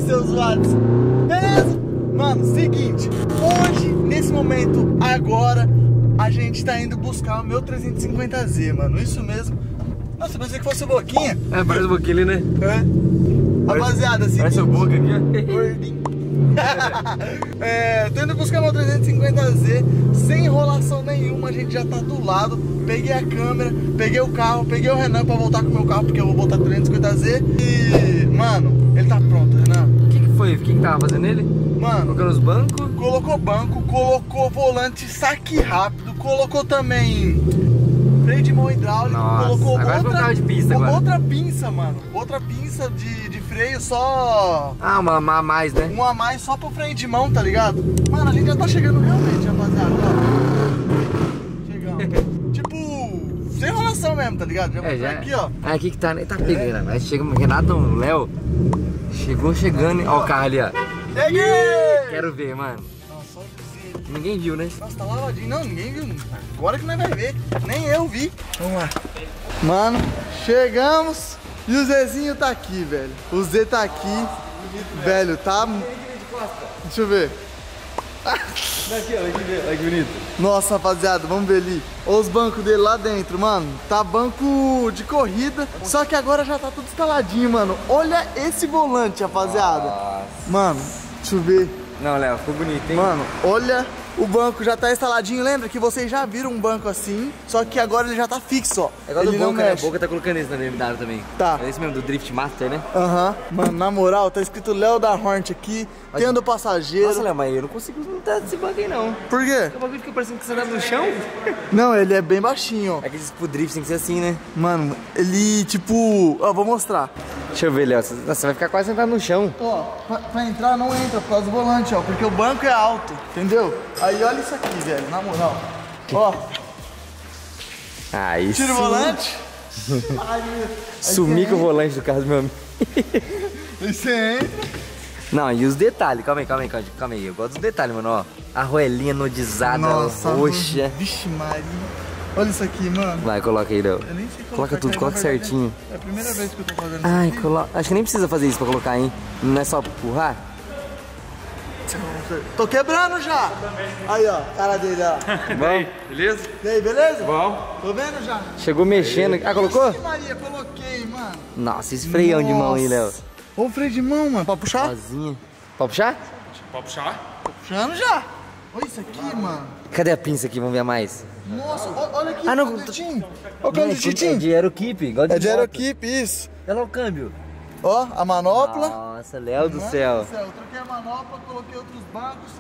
seus zoados. Beleza? Mano, seguinte, hoje, nesse momento, agora, a gente tá indo buscar o meu 350Z, mano. Isso mesmo. Nossa, eu pensei que fosse o Boquinha. É, parece o Boquinha ali, né? É. Rapaziada, seguinte. Parece o Boca aqui, ó. Gordinho. Tô indo buscar meu 350Z sem enrolação nenhuma, a gente já tá do lado. Peguei a câmera, peguei o carro, peguei o Renan pra voltar com o meu carro, porque eu vou voltar com o 350Z. E, mano, ele tá pronto, Renan. O que foi? O que tava fazendo ele? Mano, Colocando os bancos? colocou banco, colocou volante saque rápido, colocou também freio de mão hidráulico. Nossa, colocou agora foi um carro de pista agora. outra pinça, mano. Outra pinça de freio só. Ah, uma a mais, né? Um a mais só pro freio de mão, tá ligado? Mano, a gente já tá chegando realmente, rapaziada. Ó. Chegamos. Tipo, sem enrolação mesmo, tá ligado? Já Já. aqui, ó. Ah, aqui que tá, nem tá pegando. Aí chega o Renato, o Léo. Chegou chegando. Ó o carro ali, ó. Cheguei! Quero ver, mano. Nossa, só dizer aqui. Ninguém viu, né? Nossa, tá lavadinho. Não, ninguém viu. Agora que nós vai ver. Nem eu vi. Vamos lá. Mano, chegamos. E o Zezinho tá aqui, velho. O Z tá aqui. Velho, tá... Deixa eu ver. Daqui, olha que bonito. Nossa, rapaziada, vamos ver ali. Olha os bancos dele lá dentro, mano. Tá banco de corrida. Só que agora já tá tudo instaladinho, mano. Olha esse volante, rapaziada. Nossa. Mano, deixa eu ver. Não, Léo, ficou bonito, hein? Mano, olha, o banco já tá instaladinho. Lembra que vocês já viram um banco assim, só que agora ele já tá fixo, ó. É igual ele do não Boca, né? mexe. A Boca tá colocando esse na BMW também. Tá. É esse mesmo, do Drift Master, né? Aham. Mano, na moral, tá escrito Léo da Hornet aqui, tendo passageiro. Nossa, Léo, mas eu não consigo montar desse banco aí, não. Por quê? O bagulho fica parecendo que você tá no chão. Não, ele é bem baixinho, ó. É que pro drift tem que ser assim, né? Mano, ele, tipo... Ó, vou mostrar. Deixa eu ver, Léo. Você vai ficar quase sentado no chão. Ó, pra entrar não entra por causa do volante, ó. Porque o banco é alto, entendeu? Aí olha isso aqui, velho, na moral. Ó, Aí tira o sim. volante. Sumi com o volante do carro do meu amigo. Aí você entra. Não, e os detalhes, calma aí, eu gosto dos detalhes, mano, ó. A roelinha nodizada, Nossa, roxa. Vixe Maria. Olha isso aqui, mano. Vai, coloca aí, Léo. Eu nem sei Coloca tudo, cara, coloca na verdade, certinho. É a primeira vez que eu tô fazendo isso. Ai, aqui. acho que nem precisa fazer isso pra colocar, hein? Não é só empurrar? Tô quebrando já. Aí, ó, cara dele, ó. Bom, Beleza? E aí, beleza? Bom. Tô vendo já. chegou mexendo. Ah, colocou? Vixe Maria, coloquei, mano. Nossa, esse freião de mão aí, Léo. Ô, freio de mão, mano. Pode puxar? Sozinha. Pode puxar? Pode puxar? Tô puxando já. Olha isso aqui, mano. Cadê a pinça aqui? Vamos ver mais. Nossa, olha aqui. Ah, não, o canutinho. Olha o Não, canutinho. é de Aerokeep, igual de É de moto. Aerokeep, isso. Olha lá o câmbio. Ó, a manopla. Nossa, Léo do Mano céu. do céu, eu troquei a manopla, coloquei outros bancos.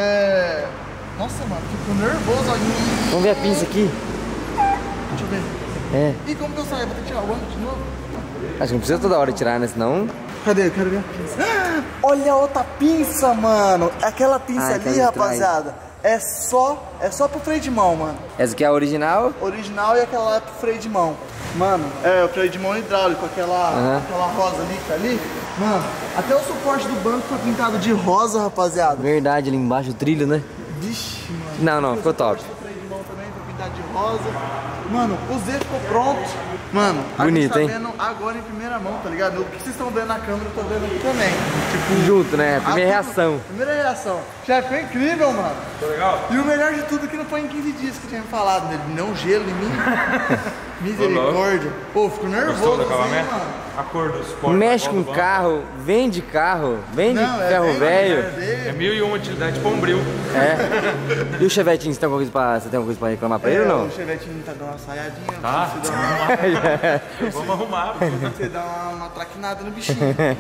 Nossa, mano, fico nervoso aqui. Vamos ver a pinça aqui? Deixa eu ver. É. Ih, como que eu saio? Vou ter que tirar o banco de novo? Acho que não precisa toda hora tirar, né? Senão... Cadê? Eu quero ver a pinça. Ah, olha a outra pinça, mano. Aquela pinça Ah, ali, aquela de trás. rapaziada, é só pro freio de mão, mano. Essa aqui é a original. Original e aquela lá é pro freio de mão. Mano, o freio de mão hidráulico, aquela rosa ali que tá ali. Mano, até o suporte do banco foi pintado de rosa, rapaziada. Verdade, ali embaixo o trilho, né? Vixe, mano. Não, ficou top. O freio de mão também foi pintado de rosa. Mano, o Z ficou pronto. Mano, Bonito, a hein? gente tá vendo agora em primeira mão, tá ligado? O que vocês estão vendo na câmera, eu tô vendo aqui também. Tipo, Junto, né? Primeira reação. Primeira reação. Já ficou incrível, mano. Ficou legal? E o melhor de tudo é que não foi em 15 dias que tinha falado dele. Não gelo em mim. Misericórdia. Pô, fico nervoso. Gostou do assim, acabamento? mano. A cor dos portas. Mexe com carro, vende vende Não, ferro bem velho. É 1001 utilidade bombril. É. E o Chevetinho, você tem alguma coisa pra reclamar pra ele ou não? O Chevetinho tá dando uma saiadinha. Tá. Você dá Vamos arrumar. você dá uma traquinada no bichinho.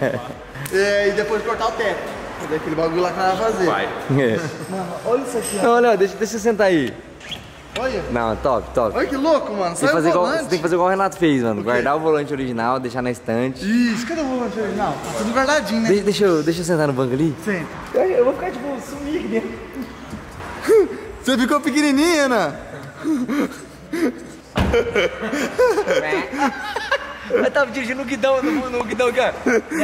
E depois cortar o teto. Fazer aquele bagulho lá que nós vamos fazer. Vai. É. Mano, olha isso aqui, ó. Não, Léo, deixa eu sentar aí. Olha. Não, top. Olha que louco, mano. Tem que Sai o fazer igual, volante. você tem que fazer igual o Renato fez, mano. O quê? Guardar o volante original, deixar na estante. Isso, cadê o volante original? Tá tudo guardadinho, né? Deixa eu sentar no banco ali. Senta. Eu vou ficar tipo sumir aqui dentro. Você ficou pequenininha, né? Eu tava dirigindo no guidão aqui, ó.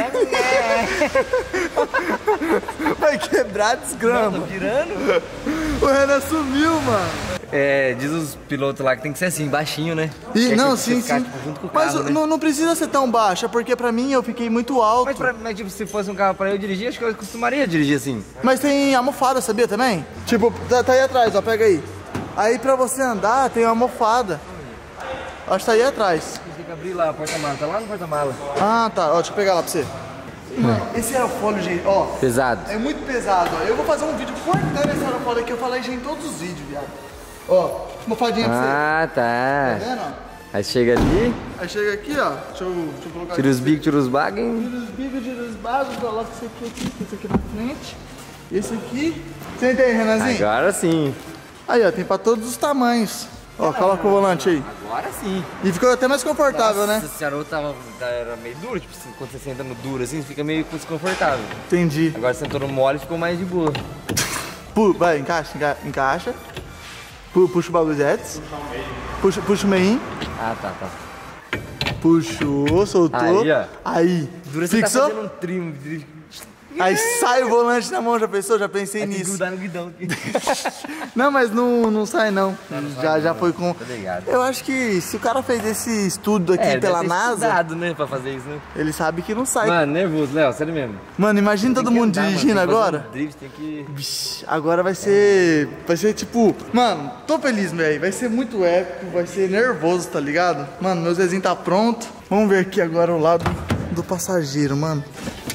Vai quebrar desgrama. Tô girando. O Renan sumiu, mano. É, diz os pilotos lá que tem que ser assim, baixinho, né? E, Que é não, que sim, ficar, sim. tipo, junto com o Mas carro, né? não precisa ser tão baixa, porque pra mim eu fiquei muito alto. Mas tipo, se fosse um carro pra eu dirigir, acho que eu acostumaria dirigir assim. Mas tem almofada, sabia também? Tipo, tá aí atrás, ó, pega aí. Aí pra você andar tem uma almofada. Acho que tá aí atrás. Tem que abrir lá a porta-mala, tá lá no porta-mala. Ah, tá, ó, deixa eu pegar lá pra você. Mano, esse aerofólio, gente, ó, Pesado. é muito pesado, ó. Eu vou fazer um vídeo cortando esse aerofólio aqui, eu falei já em todos os vídeos, viado. Ó, almofadinha pra você. Ah, Tá tá. vendo, ó? Aí chega ali, Aí chega aqui, ó, deixa eu colocar tira os aqui. bicos, tira os bagem. Tira os bicos, tira os bagos, coloca esse aqui na frente. Esse aqui. Senta aí, Renanzinho. Agora sim. Aí, ó, tem pra todos os tamanhos. Ó, coloca o volante aí. Agora sim. E ficou até mais confortável, né? Esse charuto era meio duro, tipo, quando você senta no duro assim, fica meio desconfortável. Entendi. Agora você sentou no mole, ficou mais de boa. Vai, encaixa. Puxa o bagulho de Eds. Puxa o meinho. Ah, tá. Puxou, soltou. Aí, ó. Aí. Dura você Fixou? tá fazendo um trim. Aí sai o volante na mão, já pensou? Já pensei Tem que nisso. grudar no guidão aqui. Não, mas não sai não. Já foi com. Tá ligado. Eu acho que se o cara fez esse estudo aqui Ele pela deve ter NASA, estudado, né, pra fazer isso, né? ele sabe que não sai. Mano, nervoso, Léo, sério mesmo. Mano, imagina todo Tem que mundo andar, mano, dirigindo tem que fazer agora. um drift, tem que... Vixe, agora vai ser tipo, mano, tô feliz, velho. Vai ser muito épico, vai ser nervoso, tá ligado? Mano, meu Zezinho tá pronto. Vamos ver aqui agora o lado do passageiro, mano.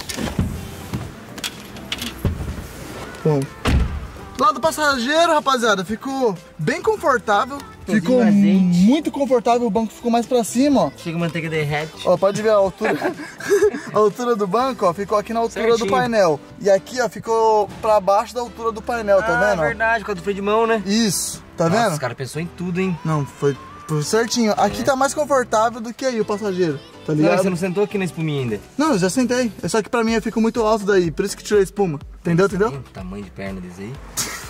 Bom, lado do passageiro, rapaziada, ficou bem confortável. Ficou muito confortável, o banco ficou mais pra cima, ó. Chega a manteiga derrete. Ó, pode ver a altura. A altura do banco, ó, ficou aqui na altura Certinho. do painel. E aqui, ó, ficou pra baixo da altura do painel, tá vendo? ó? Verdade, com a do freio de mão, né? Isso, tá Nossa, vendo? os caras pensou em tudo, hein? Não, foi certinho. Aqui tá mais confortável do que aí o passageiro, tá Não, ligado? você não sentou aqui na espuminha ainda. Não, eu já sentei. É só que pra mim eu fico muito alto daí, por isso que tirei a espuma. Entendeu? Tem um tamanho de perna desse aí.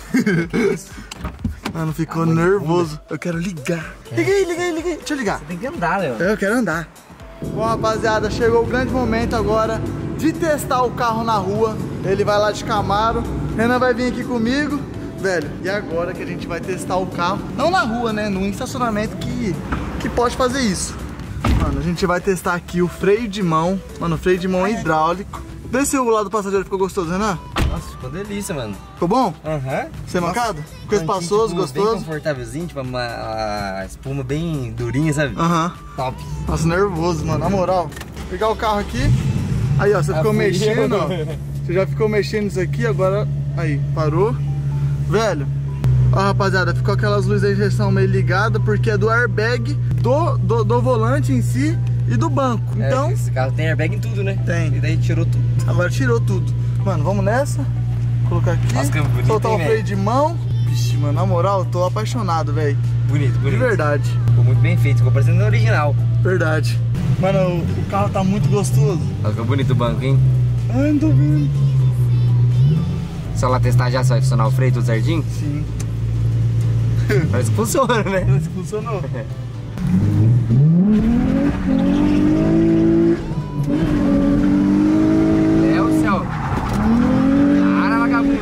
Mano, ficou nervoso. Eu quero ligar. Liguei. Deixa eu ligar. Tem que andar, Léo. Eu quero andar. Bom, rapaziada, chegou o grande momento agora de testar o carro na rua. Ele vai lá de Camaro. Renan vai vir aqui comigo. Velho, e agora que a gente vai testar o carro? Não na rua, né? Num estacionamento que pode fazer isso. Mano, a gente vai testar aqui o freio de mão. Mano, o freio de mão é hidráulico. Vê se o lado do passageiro ficou gostoso, Renan. Nossa, ficou delícia, mano. Ficou bom? Aham. Você mancado? Ficou espaçoso, Tipo, gostoso? bem confortávelzinho, tipo, a espuma bem durinha, sabe? Aham. Top. Nossa, nervoso, mano. Na moral, vou pegar o carro aqui. Aí, ó, você ficou fui mexendo, eu. ó. Você já ficou mexendo nisso aqui, agora... Aí, parou. Velho, ó, rapaziada, ficou aquelas luzes da injeção meio ligadas porque é do airbag do volante em si e do banco. Então, Esse carro tem airbag em tudo, né? Tem. E daí tirou tudo. agora tirou tudo. Mano, vamos nessa. Colocar aqui. Nossa, que bonito, soltar hein, o freio velho? de mão. Vixe, mano, na moral, eu tô apaixonado, velho. Bonito, De bonito. verdade. Ficou muito bem feito, ficou parecendo original. Verdade. Mano, o carro tá muito gostoso. Olha, ficou bonito o banco, hein? Ai, não tô vendo. Só lá testar já se vai funcionar o freio tudo certinho? Sim. Parece que funciona, né? Funcionou. É o céu. Cara, vagabundo.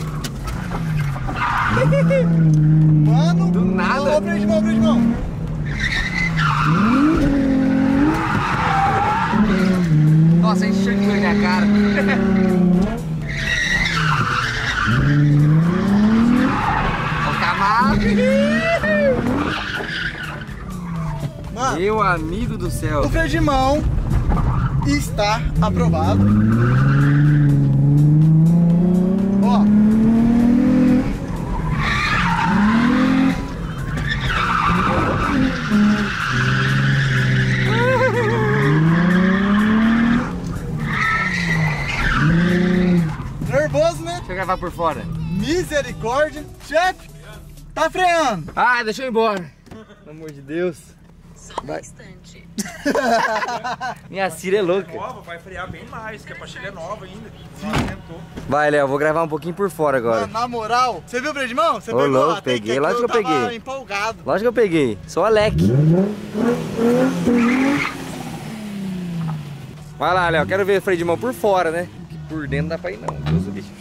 Mano, Do nada. Ó, freio de mão. Nossa, encheu de minha cara. O Camaro. Mano, Meu amigo do céu. o freio de mão está aprovado. Ó. Nervoso, né? Deixa eu gravar por fora. Misericórdia. Chefe, tá freando. Ah, deixa eu ir embora. Pelo amor de Deus. Só um instante. Minha Cira é louca. Nova, vai frear bem mais, que a pastilha é nova ainda. Não aguentou. Vai, Léo, vou gravar um pouquinho por fora agora. Mano, na moral, você viu o freio de mão? Você Ô, pegou louco, lá? Tem peguei, que lógico que eu tava peguei. empolgado. Lógico que eu peguei. Sou Alec. Vai lá, Léo. Quero ver freio de mão por fora, né? Que por dentro não dá pra ir, não. Deus do bicho.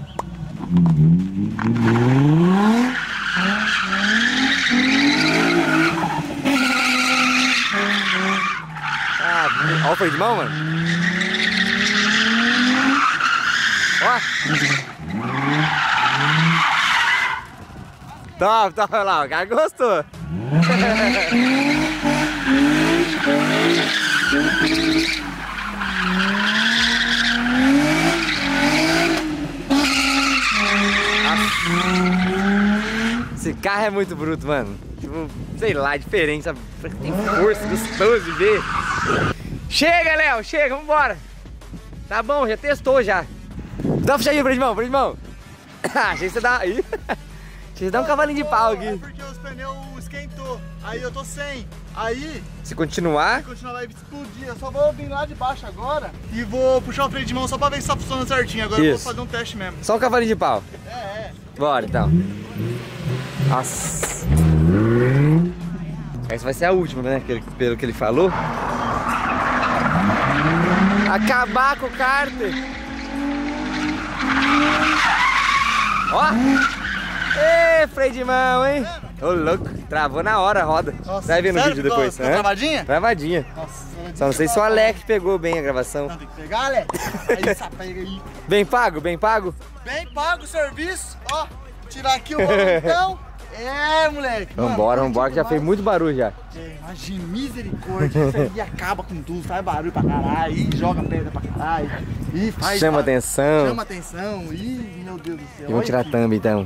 Olha o freio de mão, mano. Ó. Top, top, olha lá. O cara gostou. Esse carro é muito bruto, mano. Tipo, sei lá, diferente, sabe? Tem força, gostoso de ver. Chega, Léo, chega, vambora. Tá bom, já testou já. Dá uma puxadinha, freio de mão, freio de mão. Achei que você dá. Achei que você dá um cavalinho de pau aqui. É porque os pneus esquentou. Aí eu tô sem. Aí, se continuar, vai explodir. Eu só vou vir lá de baixo agora e vou puxar o freio de mão só pra ver se tá funcionando certinho. Agora eu vou fazer um teste mesmo. Só um cavalinho de pau. É. Bora então. Nossa. Essa vai ser a última, né? Pelo que ele falou. Acabar com o cárter. Ó. Ê, freio de mão, hein? Ô, louco. Travou na hora a roda. Nossa, vai ver no vídeo depois. Ficou travadinha? Travadinha. Nossa, só não sei se o Alex pegou bem a gravação. Não, tem que pegar, Alex. Aí essa pega aí. Bem pago, bem pago? Bem pago o serviço. Ó, tirar aqui o volantão. É, moleque. Vambora, vambora, que já fez muito barulho já. Imagina, misericórdia. Isso aí acaba com tudo, faz barulho pra caralho, e joga pedra pra caralho. E faz. Chama atenção. Chama atenção. Ih, meu Deus do céu. E vamos tirar a thumb então.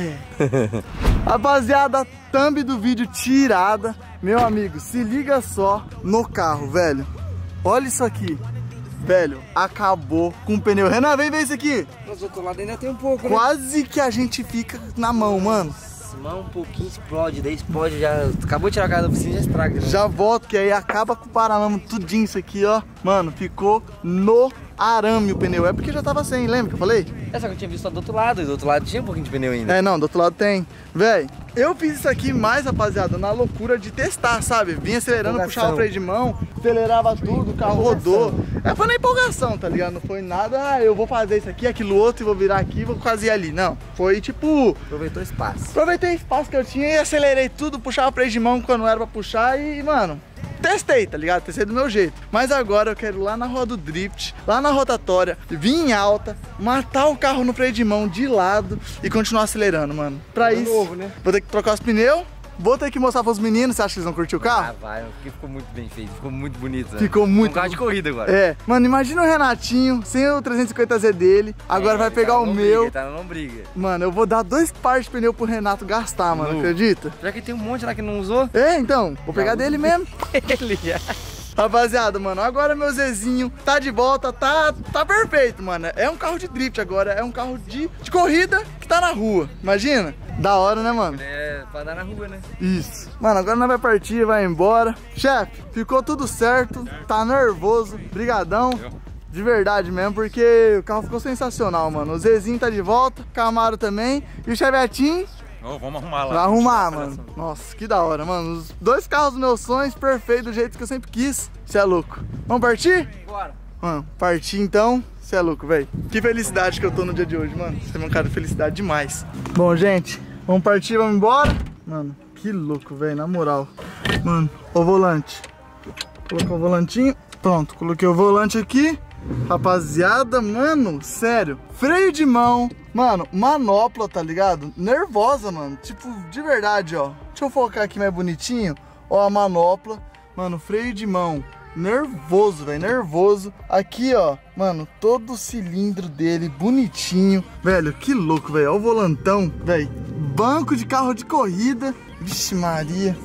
Rapaziada, thumb do vídeo tirada. Meu amigo, se liga só no carro, velho. Olha isso aqui. Velho, acabou com o pneu. Renan, vem ver isso aqui. Mas do outro lado ainda tem um pouco, né? Quase que a gente fica na mão, mano. Mão um pouquinho explode, daí explode, já acabou de tirar a cara da oficina e já estraga. Né? Já volto, que aí acaba com o paralama tudinho isso aqui, ó. Mano, ficou no arame o pneu. É porque já tava sem, lembra que eu falei? É só que eu tinha visto só do outro lado, e do outro lado tinha um pouquinho de pneu ainda. É, não, do outro lado tem. Véi, eu fiz isso aqui mais, rapaziada, na loucura de testar, sabe? Vinha acelerando, puxava o freio de mão, acelerava tudo, o carro rodou. É, foi na empolgação, tá ligado? Não foi nada, eu vou fazer isso aqui, aquilo outro, e vou virar aqui, vou quase ir ali. Não, foi tipo... Aproveitou o espaço. Aproveitei o espaço que eu tinha e acelerei tudo, puxava o freio de mão quando era pra puxar e, mano... Testei, tá ligado? Testei do meu jeito. Mas agora eu quero ir lá na rua do drift, lá na rotatória, vir em alta, matar o carro no freio de mão de lado e continuar acelerando, mano. Pra isso, novo, né? vou ter que trocar os pneus, vou ter que mostrar pros meninos. Você acha que eles vão curtir o carro? Ah, vai, porque ficou muito bem feito, ficou muito bonito. Né? Ficou muito... Um carro de corrida agora. É, mano, imagina o Renatinho, sem o 350Z dele, agora vai pegar o meu. Ele tá na lombriga. Mano, eu vou dar 2 pares de pneu pro Renato gastar, mano, acredita? Já que tem um monte lá que não usou. É, então, vou pegar dele mesmo. Ele já... Rapaziada, mano, agora meu Zezinho tá de volta, tá perfeito, mano. É um carro de drift agora, é um carro de corrida que tá na rua. Imagina? Da hora, né, mano? É, pra andar na rua, né? Isso. Mano, agora nós vai partir, vai embora. Chefe, ficou tudo certo, tá nervoso, brigadão. De verdade mesmo, porque o carro ficou sensacional, mano. O Zezinho tá de volta, Camaro também. E o Chevetinho... Oh, vamos arrumar lá. Vai arrumar, mano. Nossa, que da hora, mano. Os 2 carros dos meus sonhos, perfeito, do jeito que eu sempre quis. Cê é louco. Vamos partir? Bora. Mano, partir então. Cê é louco, velho. Que felicidade que eu tô no dia de hoje, mano. Você é um cara de felicidade demais. Bom, gente, vamos partir, vamos embora. Mano, que louco, velho, na moral. Mano, o volante. Colocar o volantinho. Pronto, coloquei o volante aqui. Rapaziada, mano, sério, freio de mão, mano, manopla, tá ligado? Nervosa, mano, tipo, de verdade, ó. Deixa eu focar aqui mais bonitinho. Ó a manopla, mano, freio de mão, nervoso, velho, nervoso. Aqui, ó, mano, todo o cilindro dele bonitinho. Velho, que louco, velho, ó o volantão, velho. Banco de carro de corrida. Vixe Maria.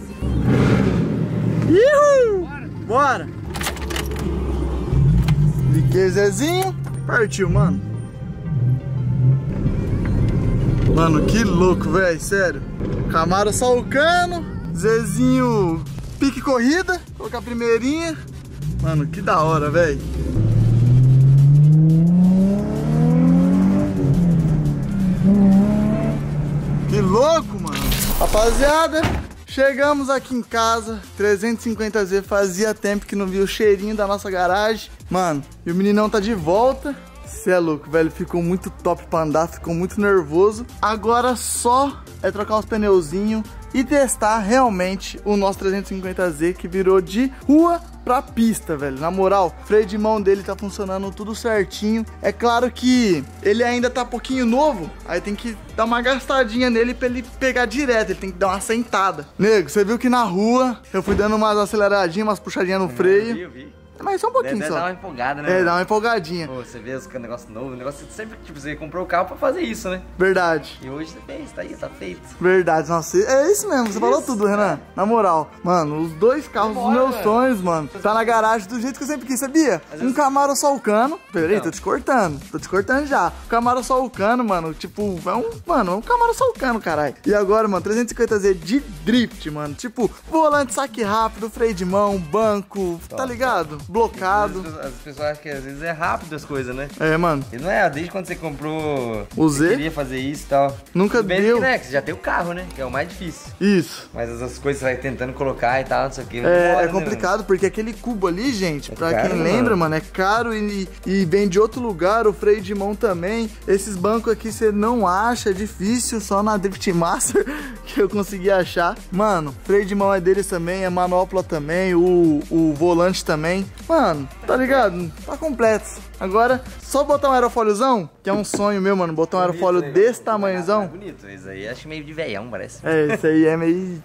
Uhul! Bora! Liguei Zezinho, partiu, mano. Mano, que louco, velho, sério. Camaro só o cano, Zezinho pique corrida, colocar a primeirinha. Mano, que da hora, velho. Que louco, mano. Rapaziada, chegamos aqui em casa, 350Z, fazia tempo que não via o cheirinho da nossa garagem. Mano, e o meninão tá de volta. Cê é louco, velho, ficou muito top pra andar, ficou muito nervoso. Agora só é trocar uns pneuzinhos e testar realmente o nosso 350Z, que virou de rua pra pista, velho. Na moral, o freio de mão dele tá funcionando tudo certinho. É claro que ele ainda tá pouquinho novo, aí tem que dar uma gastadinha nele pra ele pegar direto, ele tem que dar uma sentada. Nego, você viu que na rua eu fui dando umas aceleradinhas, umas puxadinhas no freio. Eu vi. Mas só um pouquinho só. Dá uma empolgada, né? É, dá uma empolgadinha. Pô, você vê os negócio novo, o negócio sempre, tipo, você comprou o carro pra fazer isso, né? Verdade. E hoje você fez, tá aí, tá feito. Verdade, nossa, é isso mesmo, você falou tudo, Renan. Na moral, mano, os dois carros dos meus sonhos, mano, tá na garagem do jeito que eu sempre quis, sabia? Um Camaro Solcano, peraí, tô te cortando já. O Camaro Solcano, mano, tipo, é um Camaro Solcano, caralho. E agora, mano, 350Z de drift, mano, tipo, volante, saque rápido, freio de mão, banco, tá ligado? Blocado. As pessoas acham que às vezes é rápido as coisas, né? É, mano. E não é, desde quando você comprou, o você Z? queria fazer isso e tal. Nunca bem deu. que, né, que você já tem o carro, né? Que é o mais difícil. Isso. Mas as coisas você vai tentando colocar e tal, não sei o que. É complicado, porque aquele cubo ali, gente, pra caro, quem lembra, mano, é caro e vem de outro lugar, o freio de mão também. Esses bancos aqui você não acha, é difícil, só na Drift Master que eu consegui achar. Mano, freio de mão é deles também, a manopla também, o volante também. Mano, tá ligado? Tá completo. Agora, só botar um aerofóliozão, que é um sonho meu, mano, botar um aerofólio desse tamanhozão. É bonito, isso aí acho meio de veião, parece. É, esse aí é meio...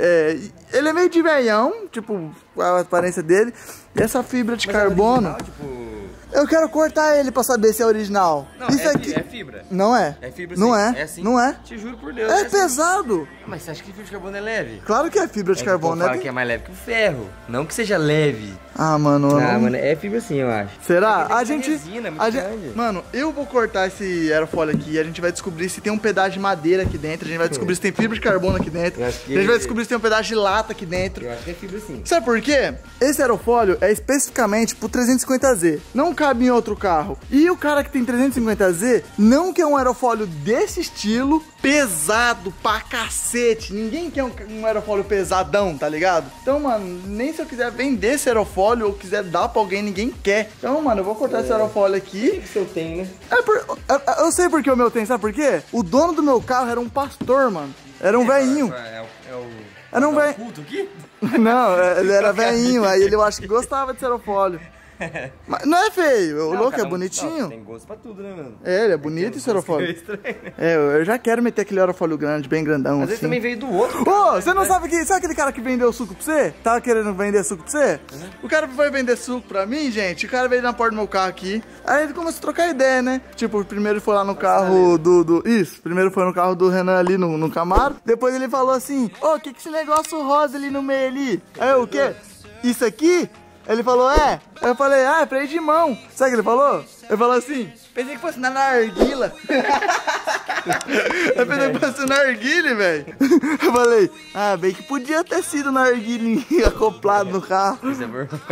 ele é meio de veião, tipo, a aparência dele. E essa fibra de carbono... Original, tipo... Eu quero cortar ele pra saber se é original. Não, isso aqui... é fibra. Não é. É fibra, não sim. é. É sim. Não é. Te juro por Deus. É assim. pesado. Mas você acha que fibra de carbono é leve? Claro que é fibra de carbono, né? Fala que é mais leve que o ferro. Não que seja leve. Ah, mano. Mano, é fibra sim, eu acho. Será? A gente... Resina, muito grande. Mano, eu vou cortar esse aerofólio aqui e a gente vai descobrir se tem um pedaço de madeira aqui dentro. A gente vai descobrir se tem fibra de carbono aqui dentro. A gente vai descobrir se tem um pedaço de lata aqui dentro. Eu acho que é fibra sim. Sabe por quê? Esse aerofólio é especificamente pro 350Z. Não cabe em outro carro. E o cara que tem 350Z não quer um aerofólio desse estilo, pesado pra cacete. Ninguém quer um aerofólio pesadão, tá ligado? Então, mano, nem se eu quiser vender esse aerofólio ou quiser dar pra alguém, ninguém quer. Então, mano, eu vou cortar esse aerofólio aqui. O que eu tenho, né? Eu sei porque o meu tem, sabe por quê? O dono do meu carro era um pastor, mano. Era um velhinho. Era um velho. Culto aqui? Não, ele era velhinho, aí eu acho que gostava de aerofólio. Mas não é feio, o louco é bonitinho. Não, tem gosto pra tudo, né, mano? É, ele é bonito esse aerofólio. É, eu já quero meter aquele aerofólio grande, bem grandão. Às assim. vezes também veio do outro. Ô, você não sabe que. Sabe aquele cara que vendeu suco pra você? Tava querendo vender suco pra você? O cara foi vender suco pra mim, gente. O cara veio na porta do meu carro aqui. Aí ele começou a trocar ideia, né? Tipo, primeiro foi lá no carro Isso, primeiro foi no carro do Renan ali no Camaro. Depois ele falou assim: ô, que esse negócio rosa ali no meio ali? Aí eu, o quê? Isso aqui? Ele falou, é. Aí eu falei, é freio de mão. Sabe o que ele falou? Ele falou assim, pensei que fosse na narguila. Eu pensei que fosse na narguile, velho. Eu falei, bem que podia ter sido na narguile acoplado no carro. Isso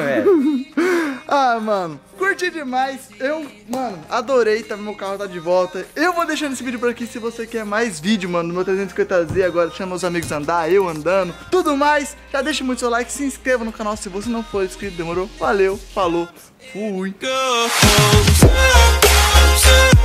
Ah, mano, curti demais. Mano, adorei, meu carro tá de volta. Eu vou deixando esse vídeo por aqui se você quer mais vídeo, mano, do meu 350Z. Agora chama os amigos a andar, eu andando, tudo mais. Já deixa muito seu like, se inscreva no canal se você não for inscrito, demorou? Valeu, falou, fui.